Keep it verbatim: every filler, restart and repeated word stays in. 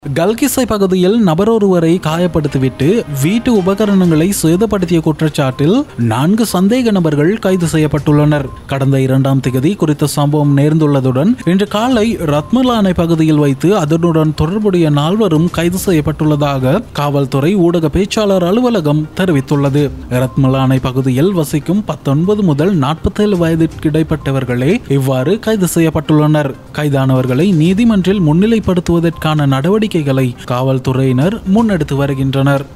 கல்கிசை பகுதியில் நபரொருவரை காயப்படுத்திவிட்டு வீட்டு உபகரணங்களை சேதப்படுத்திய குற்றச்சாட்டில் நான்கு சந்தேக நபர்கள் கைது செய்யப்பட்டுள்ளனர். கடந்த இரண்டாம் திகதி குறித்த சம்பவம் நேர்ந்துள்ளதுடன் இன்று காலை ரத்மலானை பகுதியில் வைத்து அதனுடன் தொடர்புடைய நால்வரும் கைது செய்யப்பட்டுள்ளதாக காவல்துறை ஊடக பேச்சாளர் அலுவலகம் தெரிவித்துள்ளது. ரத்மலானை பகுதியில் வசிக்கும் பத்தொன்பது முதல் நாற்பத்தி ஏழு வயதிற்கு இடைப்பட்டவர்களே இவ்வாறு கைது செய்யப்பட்டுள்ளனர். கைதானவர்களை நீதிமன்றில் முன்னிலைப்படுத்துவதற்கான நடவடிக்கை காவல்துறையினர் முன்னெடுத்து வருகின்றனர்.